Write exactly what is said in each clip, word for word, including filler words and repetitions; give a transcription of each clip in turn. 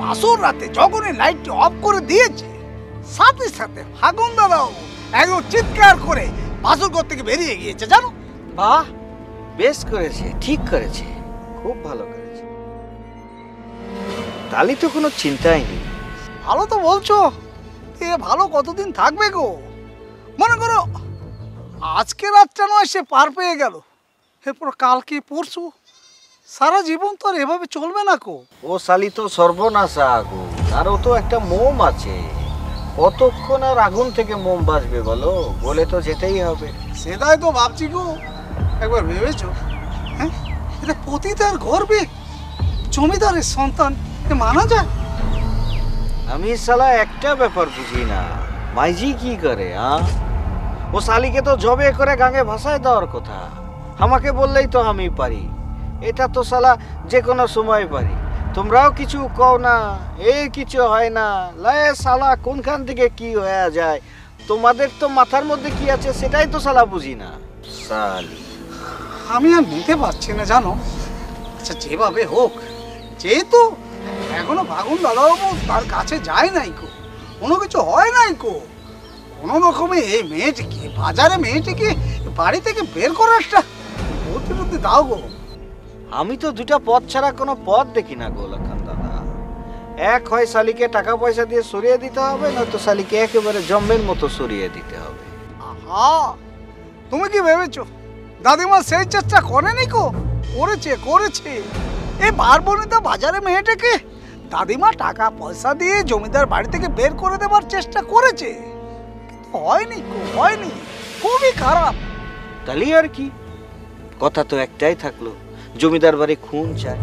বাসর রাতে যখনই লাইটটি অফ করে দিয়েছে সাথে সাথে ফাগুন দাদাও একদম চিৎকার করে বাসর ঘর থেকে বেরিয়ে গিয়েছে জানো। বাহ, বেশ করেছে, ঠিক করেছে, খুব ভালো করেছে। তাহলে তো কোনো চিন্তাই নেই। ভালো তো বলছো, এ ভালো কতদিন থাকবে গো? মনে করো আজকে রাতটা নয় সে পার পেয়ে গেল, এরপর কালকে পরশু, সারা জীবন তো আর এভাবে চলবে না কো। ও শালি তো সর্বনাশা আগুন, আর ও তো একটা মোম আছে, কতক্ষণ আর আগুন থেকে মোম বাঁচবে বলো? বলে তো যেতেই হবে। সেটাই তো ভাবছি গো, একবার ভেবেছো? হ্যাঁ, এটা পতিতার গর্বে জমিদারের সন্তান, এ মানা যায়? আমি শালা একটা ব্যাপার বুঝি না, মাইজি কি করে? হ্যাঁ, ও শালিকে তো জবে করে গাঙে ভাসায় দেওয়ার কথা, আমাকে বললেই তো আমি পারি। এটা তো শালা যে কোনো সময় পারি, তোমরাও কিছু কও না, এই কিছু হয় না, লয়ে শালা কোনখান থেকে কি হয়ে যায়, তোমাদের তো মাথার মধ্যে কি আছে সেটাই তো শালা বুঝি না শালি। আমি আর নিতে পারছি না জানো। আচ্ছা যেভাবে হোক, যেহেতু এখনো ফাগুন দাদাবাবু তার কাছে যায় নাই কো, কোনো কিছু হয় নাই কো, কোনো রকমে এই মেয়েটিকে, বাজারে মেয়েটিকে বাড়ি থেকে বের করার একটা বুদ্ধি টুদ্ধি দাও গো। আমি তো দুটা পথ ছাড়া কোনো পথ দেখি না গো লক্ষণ দাদা। এক হয় শালিকে টাকা পয়সা দিয়ে সরিয়ে দিতে হবে, নয়তো শালিকে একেবারে জম্মের মতো সরিয়ে দিতে হবে। আহা, তুমি কি ভেবেছো দাদিমা সেই চেষ্টা করেনি কো? করেছে করেছে। এই বারবনিতা বাজারে মেয়েটাকে দাদিমা টাকা পয়সা দিয়ে জমিদার বাড়ি থেকে বের করে দেওয়ার চেষ্টা করেছে, কিন্তু হয়নি কো, হয়নি, খুবই খারাপ। তাহলে আর কি, কথা তো একটাই থাকলো, জমিদার বাড়ি খুন চায়।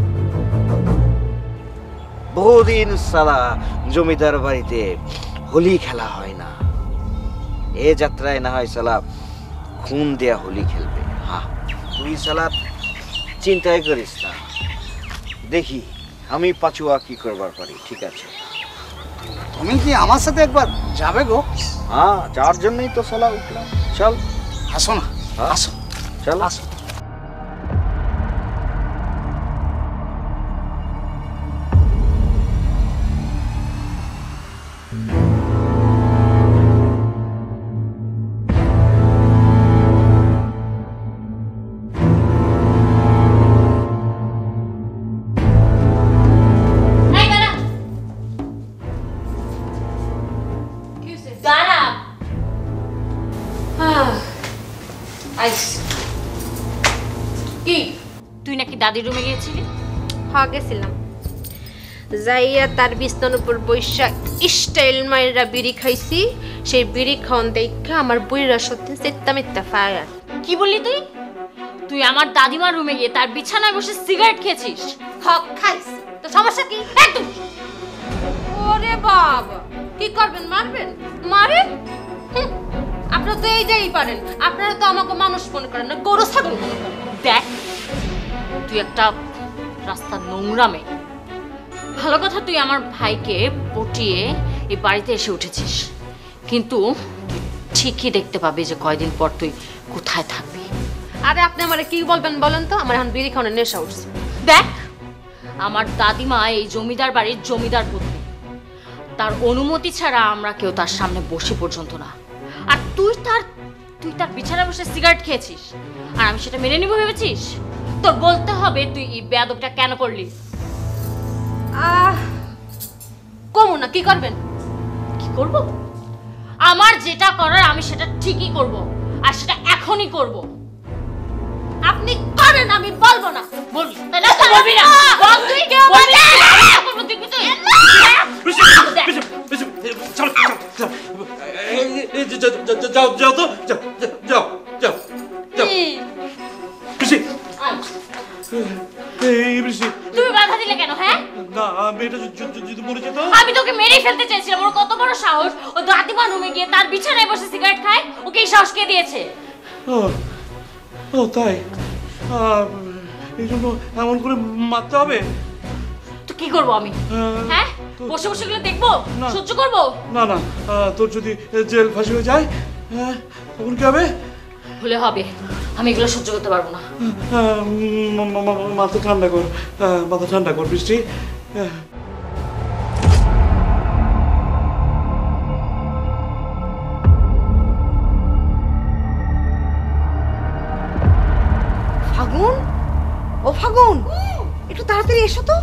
বহুদিন সালা জমিদার বাড়িতে হোলি খেলা হয় না, এ যাত্রায় না হয় সালা খুন দেয়া হোলি খেলবে। হ্যাঁ, তুই সালা চিন্তাই করিস না, দেখি আমি পাচুয়া কি করবার পারি। ঠিক আছে, তুমি কি আমার সাথে একবার যাবে গো? হ্যাঁ, যার জন্যই তো সালা উঠলাম। চল, আসো না, আসো, চল আসো। কি তুই নাকি দাদির রুমে গিয়েছিলি? হ্যাঁ গেছিলাম, যাইয়া তার বিছানার উপর বৈশা স্টাইল মাইরা বিড়ি খাইছি। সেই বিড়ি খাওয়ান দেখা আমার বুইরা সত্যি চেত্তা মিত্তা ফায়ার। কি বললি তুই? তুই আমার দাদিমার রুমে গিয়ে তার বিছানায় বসে সিগারেট খেয়েছিস? হক খাইছি, তো সমস্যা কি? একদম। ওরে বাবা, কি করবেন? মারবেন? মারেন, আপনারা তো এইটাই পারেন। আপনারা তো আমাকে মানুষ মনে করেন না, গরু ছাগল মনে করেন। দেখ, তুই একটা রাস্তার নোংরা মেয়ে। ভালো কথা, তুই আমার ভাইকে পটিয়ে এই বাড়িতে এসে উঠেছিস, কিন্তু ঠিকই দেখতে পাবি যে কয়দিন পর তুই কোথায় থাকবি। আরে আপনি আমারে কি বলবেন বলেন তো? আমার এখন বিড়ি খাওয়ানোর নেশা উঠছে। দেখ, আমার দাদিমা এই জমিদার বাড়ির জমিদার পত্নী, তার অনুমতি ছাড়া আমরা কেউ তার সামনে বসে পর্যন্ত না। আর তুই তার তুই তার বিছানায় বসে সিগারেট খেয়েছিস, আর আমি সেটা মেনে নিব ভেবেছিস? তোর বলতে হবে তুই এই বেয়াদবটা কেন করলি। আহ কমু না, কি করবেন? কি করব? আমার যেটা করার আমি সেটা ঠিকই করব, আর সেটা এখনই করব। আপনি করেন, আমি বলবো না। বলবি তাহলে তো বলবি না। বল তুই, বলবি না। করব দেখবি তুই। যাও যাও তো, যাও যাও যাও যাও। বৃষ্টি, এই বৃষ্টি, তুমি বাধা দিলে কেন? হ্যাঁ, না মেয়েটা যদি মরে যেত। আমি তোকে মেরে ফেলতে চেয়েছিলাম। ওর কত বড় সাহস, ও দাদিমা রুমে গিয়ে তার বিছানায় বসে সিগারেট খায়। ওকে এই সাহস কে দিয়েছে? ও ও তাই, এই জন্য এমন করে মারতে হবে? তো কি করবো আমি? হ্যাঁ, বসে বসে গুলো দেখবো, সহ্য করবো? না না, তোর যদি জেল ফাঁসি হয়ে যায় তখন কি হবে? হলে হবে, আমি এগুলো সহ্য করতে পারবো না। মাথা ঠান্ডা কর, মাথা ঠান্ডা কর বৃষ্টি। ফাগুন, একটু তাড়াতাড়ি এসো তো।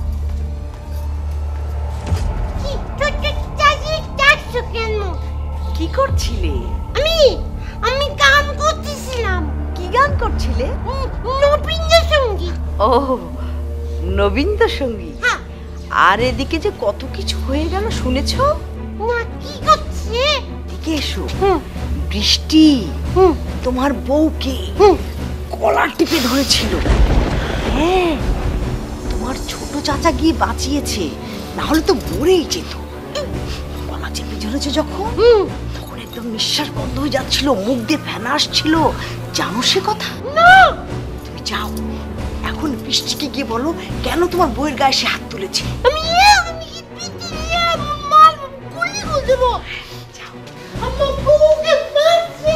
কি করছিলে? আমি আমি গান করতেছিলাম। কি গান করছিলে? নবীন্দ্র সঙ্গীত। ও, নবীন্দ্র সঙ্গীত। হ্যাঁ। আর এদিকে যে কত কিছু হয়ে গেল শুনেছো? না, কি করছে? এদিকে এসো। বৃষ্টি তোমার বউকে কলার টিপে ধরেছিল। হ্যাঁ, তোমার ছোট চাচা গিয়ে বাঁচিয়েছে, না হলে তো মরেই যেত। কলা চেপে ধরেছে যখন, তখন একদম নিঃশ্বাস বন্ধ হয়ে যাচ্ছিল, মুখ দিয়ে ফেনা আসছিল। জানো সে কথা? না। তুমি যাও এখন বৃষ্টিকে গিয়ে বলো কেন তোমার বউয়ের গায়ে সে হাত তুলেছে। আমি আমি পিটিয়ে মার গুলি করে দেব। যাও। আমার বউকে মারছে।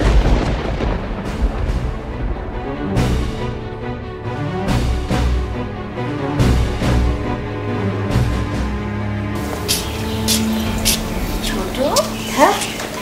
ছোট, হ্যাঁ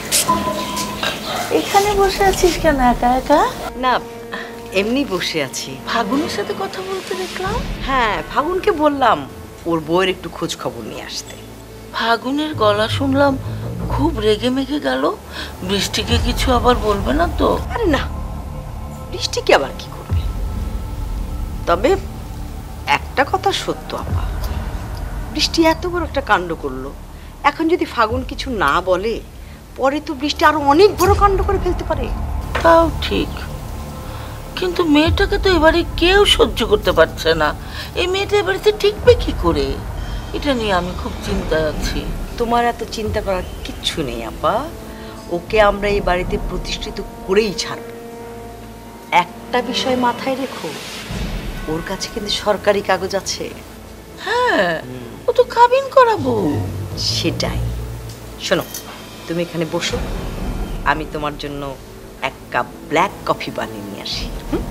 এখানে বসে আছিস কেন একা একা? না, এমনি বসে আছি। ফাগুনের সাথে কথা বলতে দেখলাম। হ্যাঁ, ফাগুনকে বললাম ওর বউয়ের একটু খোঁজ খবর নিয়ে আসতে। ফাগুনের গলা শুনলাম খুব রেগে মেগে গেল। বৃষ্টিকে কিছু আবার বলবে না তো? আরে না, বৃষ্টিকে আবার কি করবে। তবে একটা কথা সত্য আপা, বৃষ্টি এত বড় একটা কাণ্ড করলো, এখন যদি ফাগুন কিছু না বলে পরে তো বৃষ্টি আরো অনেক বড় কাণ্ড করে ফেলতে পারে। তাও ঠিক, কিন্তু মেয়েটাকে তো এবারে কেউ সহ্য করতে পারছে না। এই মেয়েটা এবারেতে টিকবে কি করে, এটা নিয়ে আমি খুব চিন্তায় আছি। তোমার এত চিন্তা করার কিচ্ছু নেই আপা, ওকে আমরা এই বাড়িতে প্রতিষ্ঠিত করেই ছাড়ব। একটা বিষয় মাথায় রেখো, ওর কাছে কিন্তু সরকারি কাগজ আছে। হ্যাঁ, ও তো কাবিন করাবো। সেটাই। শোনো, তুমি এখানে বসো, আমি তোমার জন্য এক কাপ ব্ল্যাক কফি বানিয়ে নিয়ে আসি।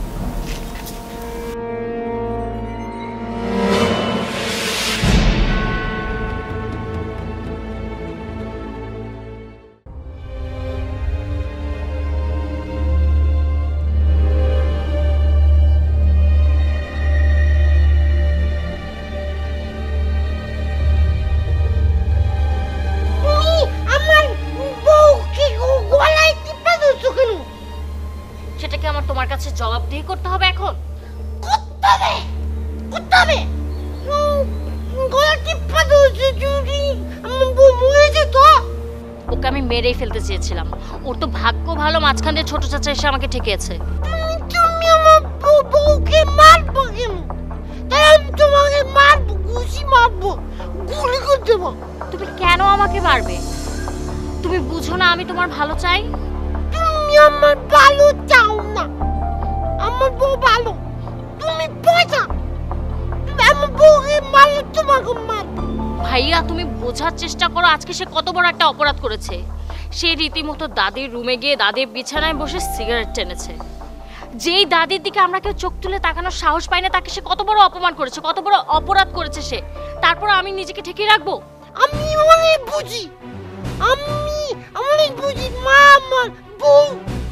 জবাবদিহি করতে হবে এখন। করতে হবে, করতে হবে। গলা টিপা ধরেছে, যদি আমার বউ মরে যেত। ওকে আমি মেরেই ফেলতে চেয়েছিলাম, ওর তো ভাগ্য ভালো মাঝখান দিয়ে ছোট চাচা এসে আমাকে ঠেকিয়েছে। তুমি আমার বউকে মারবো কেন? তাই আমি তোমাকে মারবো, ঘুষি মারবো, গুলি করে দেবো। তুমি কেন আমাকে মারবে? তুমি বুঝো না আমি তোমার ভালো চাই? তুমি আমার ভালো চাও না, আমার বউ ভালো, তুমি পয়সা। তুমি আমার বউকে মারলে তোমাকে মারবো। ভাইয়া তুমি বোঝার চেষ্টা করো, আজকে সে কত বড় একটা অপরাধ করেছে। সে রীতিমতো দাদির রুমে গিয়ে দাদির বিছানায় বসে সিগারেট টেনেছে। যেই দাদির দিকে আমরা কেউ চোখ তুলে তাকানোর সাহস পাই না, তাকে সে কত বড় অপমান করেছে, কত বড় অপরাধ করেছে সে। তারপর আমি নিজেকে ঠেকিয়ে রাখবো? আমি অনেক বুঝি, আমি অনেক বুঝি। মা আমার বউ,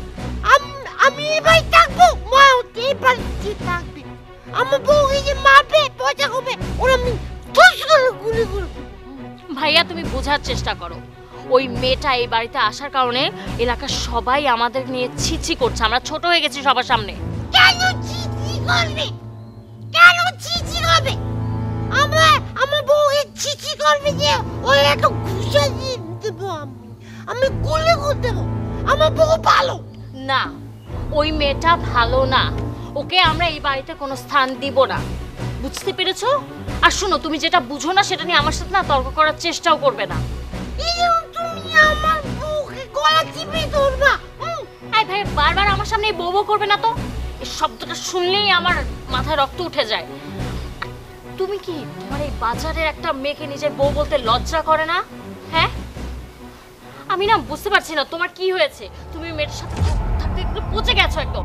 আমি এবার থাকবো, মা এবার থাকবে। আমার বউকে যে মারবে, পয়সা হবে, ওরা আমি ঠস করে গুলি করব। ভাইয়া তুমি বোঝার চেষ্টা করো, ওই মেয়েটা এই বাড়িতে আসার কারণে এলাকার সবাই আমাদের নিয়ে ছিছি করছে, আমরা ছোট হয়ে গেছি সবার সামনে। কেন ছিছি করবে? কেন ছিছি করবে? আমরা আমার বউকে ছিছি করবে যে ওই একটা ঘুষা দিয়ে দেবো, আমি আমি গুলি করে দেবো। আমার বউ ভালো না, ওই মেয়েটা ভালো না, ওকে আমরা এই বাড়িতে কোনো স্থান দিব না, বুঝতে পেরেছো? আর শোনো, তুমি যেটা বুঝো না সেটা নিয়ে আমার সাথে না তর্ক করার চেষ্টাও করবে না। তুমি আমার বউকে গলা টিপে ধরবা। এই ভাই, বারবার আমার সামনে বউ বউ করবে না তো, এই শব্দটা শুনলেই আমার মাথায় রক্ত উঠে যায়। তুমি কি তোমার এই বাজারের একটা মেয়েকে নিজের বউ বলতে লজ্জা করে না? হ্যাঁ, আমি না বুঝতে পারছি না তোমার কি হয়েছে, তুমি মেয়েটার সাথে থাকতে একটু পচে গেছো একদম।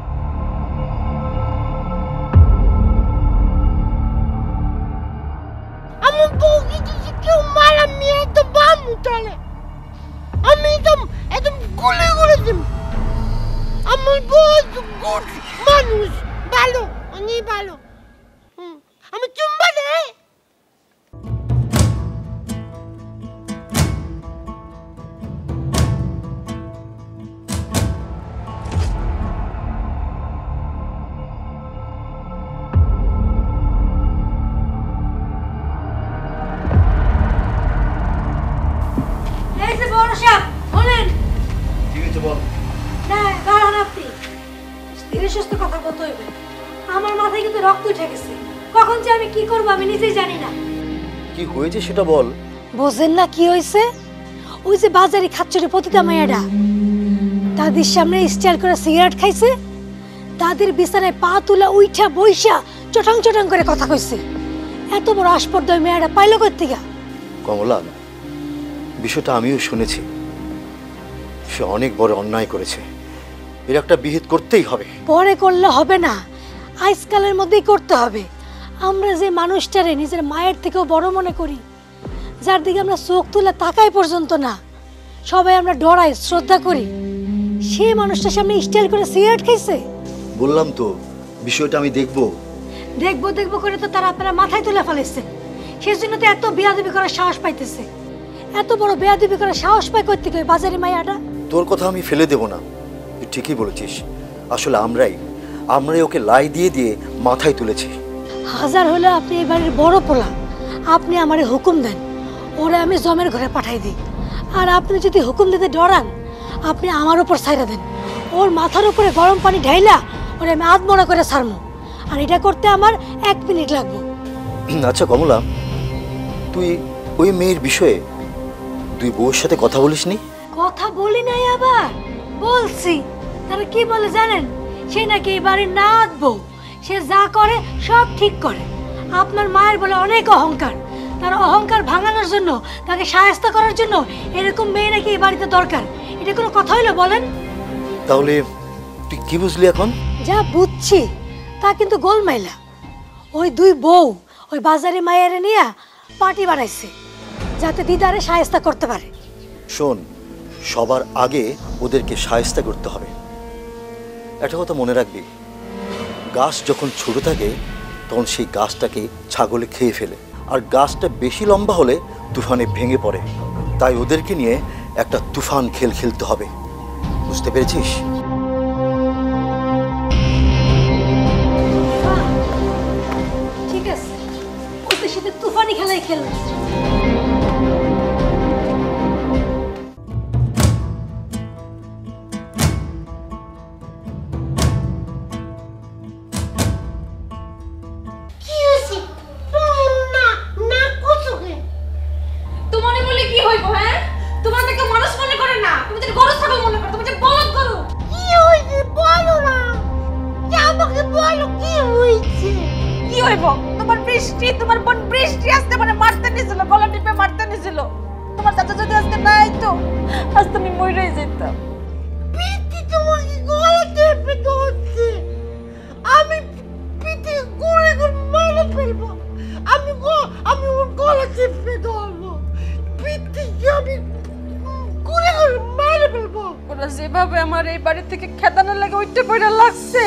আমার বউকে যদি কেউ মারা, মেয়ে তো বামু, তাহলে আমি একদম একদম গুলি করে দেব। আমার বউ গুড মানুষ, ভালো, অনেক ভালো। আমি চুম্বা দে। এই যে বড় সাহেব বলেন। ঠিক আছে বল। না দাঁড়ান আপনি, ধীরে সুস্থে কথা বলতে হইবে। আমার মাথায় কিন্তু রক্ত উঠে গেছে, কখন যে আমি কি করবো আমি নিজেই জানি না। কি হয়েছে সেটা বল। বোঝেন না কি হয়েছে? ওই যে বাজারে খাচ্চরে পতিতা মাইয়াটা দাদির সামনে স্টাইল করে সিগারেট খাইছে, দাদির বিছানায় পা তুলা উইঠা বইসা চটাং চটাং করে কথা কইছে। এত বড় আসপর্দ ওই মেয়েটা পাইলো কই থেকে? কমলা, বিষয়টা আমিও শুনেছি। সে অনেক বড় অন্যায় করেছে, এর একটা বিহিত করতেই হবে। পরে করলে হবে না, আজকালের মধ্যেই করতে হবে। আমরা যে মানুষটারে নিজের মায়ের থেকেও বড় মনে করি, যার দিকে আমরা চোখ তুলে তাকাই পর্যন্ত না, সবাই আমরা ডরাই শ্রদ্ধা করি, সে মানুষটার সামনে স্টাইল করে সিগারেট খাইছে। বললাম তো বিষয়টা আমি দেখবো। দেখবো দেখবো করে তো তারা আপনারা মাথায় তুলে ফেলেছে, সেজন্য তো এত বেয়াদবি করার সাহস পাইতেছে। এত বড় বেয়াদবি করার সাহস পায় কই থেকে বাজারে মাইয়াটা? তোর কথা আমি ফেলে দেব না, তুই ঠিকই বলেছিস। আসলে আমরাই আমরাই ওকে লাই দিয়ে দিয়ে মাথায় তুলেছি। হাজার হলে আপনি এই বাড়ির বড় পোলা, আপনি আমারে হুকুম দেন, ওরা আমি জমের ঘরে পাঠাই দিই। আর আপনি যদি হুকুম দিতে ডরান, আপনি আমার উপর ছাইরা দেন, ওর মাথার উপরে গরম পানি ঢাইলা ওরে আমি আধমরা করে ছাড়মু। আর এটা করতে আমার এক মিনিট লাগবে। আচ্ছা কমলা, তুই ওই মেয়ের বিষয়ে তুই বউর সাথে কথা বলিসনি? কথা বলি নাই, আবার বলছি। তারা কি বলে জানেন? সে নাকি এই বাড়ির নাত বউ, সে যা করে সব ঠিক করে। আপনার মায়ের বলে অনেক অহংকার, তার অহংকার ভাঙানোর জন্য, তাকে সাহায্য করার জন্য এরকম মেয়ে নাকি এই বাড়িতে দরকার। এটা কোনো কথা হইলো বলেন? তাহলে তুই কি বুঝলি এখন? যা বুঝছি তা কিন্তু গোলমাইলা। ওই দুই বউ ওই বাজারে মায়ের নিয়ে পার্টি বানাইছে যাতে দিদারে সাহায্য করতে পারে। শোন, সবার আগে ওদেরকে সাহায্য করতে হবে। একটা কথা মনে রাখবি, গাছ যখন ছোট থাকে তখন সেই গাছটাকে ছাগলে খেয়ে ফেলে, আর গাছটা বেশি লম্বা হলে তুফানে ভেঙে পড়ে। তাই ওদেরকে নিয়ে একটা তুফান খেল খেলতে হবে, বুঝতে পেরেছিস? ঠিক আছে, ওদের সাথে তুফানি খেলাই খেলবো। তোমার বৃষ্টি, তোমার বোন বৃষ্টি আসতে মানে মারতে নিছিল, গলা টিপে মারতে নিছিল। তোমার চাচা যদি আজকে না আইতো, আজ তুমি মইরাই যেতাম। পিটি তোমাকে গলা টিপে ধরছে, আমি পিটি করে করে মেরে ফেলবো। আমি আমি ওর গলা টিপে ধরবো, পিটিকে আমি করে করে মেরে ফেলবো। ওরা যেভাবে আমার এই বাড়ি থেকে খেদানোর লাগে ওইটা পয়রা লাগছে,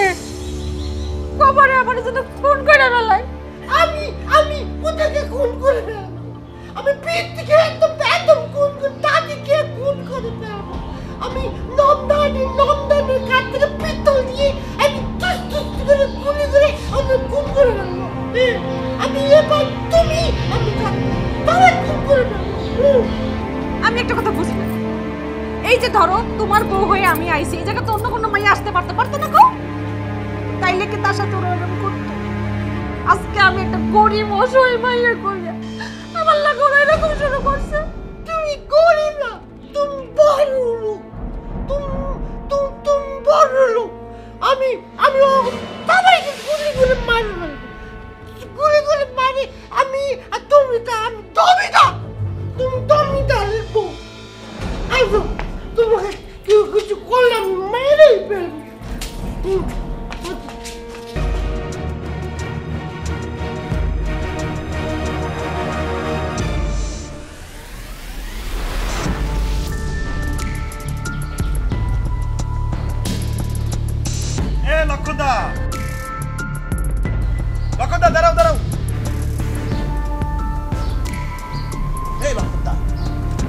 কবরে আমার জন্য ফোন করে বেলায় আমি আমি ওটাকে খুন করে ফেলবো। আমি পিটিকে একদম একদম খুন করে দাদিকে খুন করে ফেলবো। আমি নন্দানি নন্দানির কাছ থেকে পিস্তল দিয়ে আমি টুস টুস করে গুলি করে আমি খুন করে ফেলবো। আমি এবার তুমি আমি তাহলে খুন করে ফেলবো। আমি একটা কথা বুঝি না, এই যে ধরো তোমার বউ হয়ে আমি আইছি, এই জায়গা তো অন্য কোনো মাইয়া আসতে পারতে পারতো না? কেউ তাইলে কি তার সাথে ওরা এরকম করতো? আজকে আমি একটা গরিব অসহায় মাইয়া কইয়া আমার লাগে ওরা এরকম শুরু করছে। তুমি গরিব না, তুমি বড় লোক, তুমি তুমি তুমি বড় লোক। আমি আমি সবাইকে গুলি করে মারি ফেলবো, গুলি করে মারি। আমি আর তুমি তা আমি তুমি না, তুমি তুমি তা লিখবো। আইসো, তোমাকে কেউ কিছু করলে আমি মেরেই ফেলবো। লক্ষণদা, লক্ষণদা দাঁড়াও দাঁড়াও।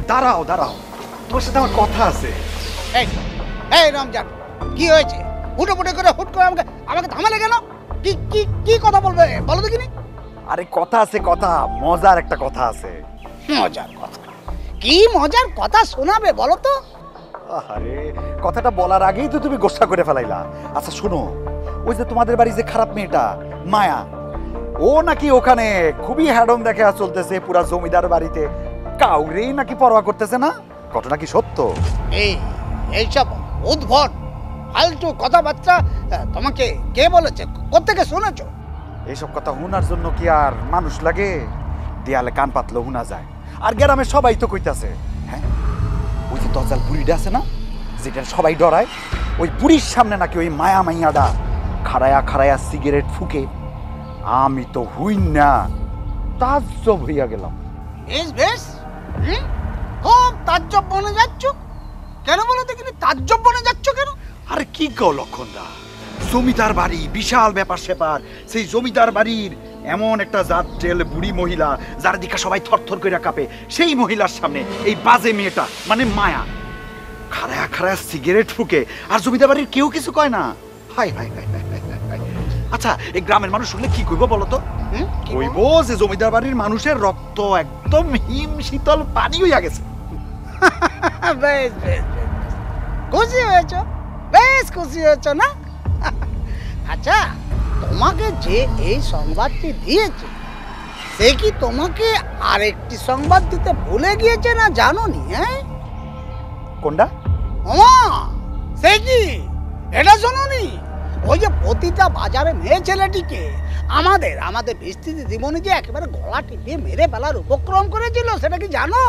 দাঁড়াও দাঁড়াও, তোমার সাথে আমার কথা আছে। এই এই রমজান, কি হয়েছে? হুটো ফুটো করে হুট করে আমাকে আমাকে থামালে কেন? কি কি কি কথা বলবে বলো দেখিনি? আরে কথা আছে, কথা মজার একটা কথা আছে। মজার কথা? কি মজার কথা শোনাবে বলো তো? আরে কথাটা বলার আগেই তো তুমি গোসা করে ফেলাইলা। আচ্ছা শোনো, ওই যে তোমাদের বাড়ি যে খারাপ মেয়েটা মায়া, ও নাকি ওখানে খুবই হ্যাডম দেখে চলতেছে পুরা জমিদার বাড়িতে, কাউরেই নাকি পরোয়া করতেছে না। ঘটনা কি সত্য? এই এইসব উদ্ভট ফালতু কথাবার্তা তোমাকে কে বলেছে? কোত্থেকে শুনেছো? এইসব কথা শোনার জন্য কি আর মানুষ লাগে? দেয়ালে কান পাতলেও শোনা যায়। আর গ্রামের সবাই তো কইতাছে, হ্যাঁ ওই যে দজ্জাল বুড়িটা আছে না, যেটা সবাই ডরায়, ওই বুড়ির সামনে নাকি ওই মায়া মাইয়াডা খাড়ায়া খাড়ায়া সিগারেট ফুকে। আমি তো হুই না তাজ্জব হইয়া গেলাম। বেশ বেশ, হুম, খুব তাজ্জব বনে যাচ্ছ কেন বলো দেখিনি? তাজ্জব বনে যাচ্ছ কেন? আরে কি কও লক্ষণদা, জমিদার বাড়ি বিশাল ব্যাপার স্যাপার। সেই জমিদার বাড়ির এমন একটা জাত টেল বুড়ি মহিলা, যার দিকে সবাই থরথর করে কাঁপে, সেই মহিলার সামনে এই বাজে মেয়েটা মানে মায়া খাড়ায়া খাড়ায়া সিগারেট ফুকে, আর জমিদার বাড়ির কেউ কিছু কয় না। হাই হাই হাই হাই হাই হাই। আচ্ছা এই গ্রামের মানুষ শুনলে কি কইব বলো তো? কইব যে জমিদার বাড়ির মানুষের রক্ত একদম হিম শীতল পানি হইয়া গেছে। বেশ বেশ বেশ, খুশি হয়েছ? বেশ খুশি হয়েছ না? আচ্ছা তোমাকে যে এই সংবাদটি দিয়েছে, সে কি তোমাকে আরেকটি সংবাদ দিতে ভুলে গিয়েছে না জানোনি? হ্যাঁ কোনটা? ওমা, সে কি এটা শোনোনি? ওই যে প্রতিটা বাজারে মেয়ে ছেলেটিকে আমাদের আমাদের বিস্তৃতি জীবনে যে একেবারে গলা টিপিয়ে মেরে ফেলার উপক্রম করেছিল, সেটা কি জানো?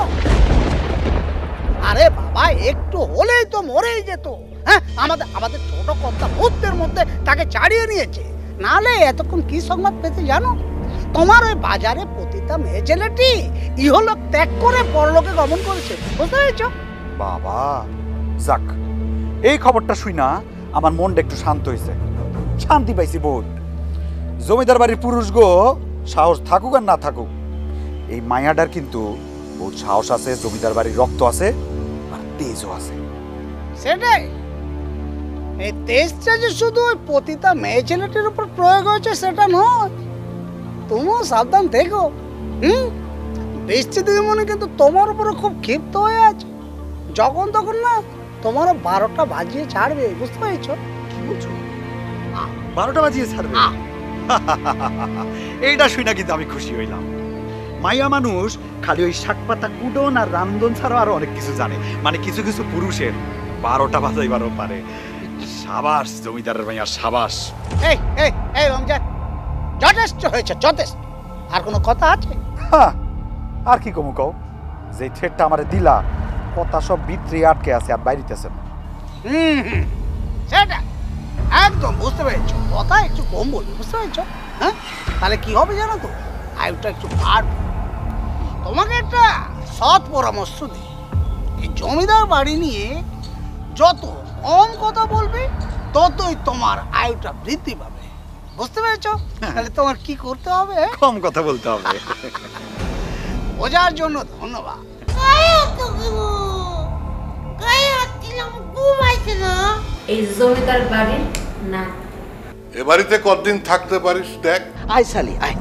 আরে বাবা, একটু হলেই তো মরেই যেত। হ্যাঁ, আমাদের আমাদের ছোট কর্তা মুহূর্তের মধ্যে তাকে ছাড়িয়ে নিয়েছে। নালে এতক্ষণ কি সংবাদ পেতে জানো? তোমার ওই বাজারে প্রতিটা মেয়ে ছেলেটি ইহলোক ত্যাগ করে পরলোকে গমন করেছে। বুঝতে পেরেছ? বাবা যাক, এই খবরটা শুই না আমার মনটা একটু শান্ত হয়েছে, শান্তি পাইছি বহুত। জমিদার বাড়ির পুরুষ গো সাহস থাকুক আর না থাকুক, এই মায়াটার কিন্তু বহুত সাহস আছে, জমিদার বাড়ির রক্ত আছে আর তেজও আছে। সেটাই, এই তেজটা যে শুধু ওই পতিতা মেয়ে ছেলেটির উপর প্রয়োগ হয়েছে সেটা নয়। তুমিও সাবধান থেকো। হুম, বিস্তৃতি মনে কিন্তু তোমার উপরে খুব ক্ষিপ্ত হয়ে আছে। যখন তখন না তোমারও বারোটা বাজিয়ে ছাড়বে। বুঝতে পেরেছো? কি বলছো? বারোটা বাজিয়ে ছাড়বে? এইটা শুই না কিন্তু আমি খুশি হইলাম। মাইয়া মানুষ খালি ওই শাক পাতা কুডন আর রান্ধন ছাড়া আরো অনেক কিছু জানে, মানে কিছু কিছু পুরুষের বারোটা বাজাইবারও পারে। সাবাস জমিদারের মাইয়া, সাবাস। এই এই এই রমজান, যথেষ্ট হয়েছে, যথেষ্ট। আর কোনো কথা আছে? হ্যাঁ, আর কি কমু কও, যে ঠেটটা আমারে দিলা কথা সব ভিতরে আটকে আছে আর বাইরিতেছে না। হুম হুম, সেটা একদম বুঝতে পেরেছো। কথা একটু কম বলবে, বুঝতে পেরেছো? হ্যাঁ, তাহলে কি হবে জানো তো? আয়ুটা একটু বাড়বে। তোমাকে একটা সৎ পরামর্শ দিই, এই জমিদার বাড়ি নিয়ে যত কম কথা বলবে ততই তোমার আয়ুটা বৃদ্ধি পাবে। বুঝতে পেরেছো? তাহলে তোমার কি করতে হবে? কম কথা বলতে হবে। বোঝার জন্য ধন্যবাদ। এই জমিদার বাড়ির না, এ বাড়িতে কতদিন থাকতে পারিস দেখ। আয় সালি আয়।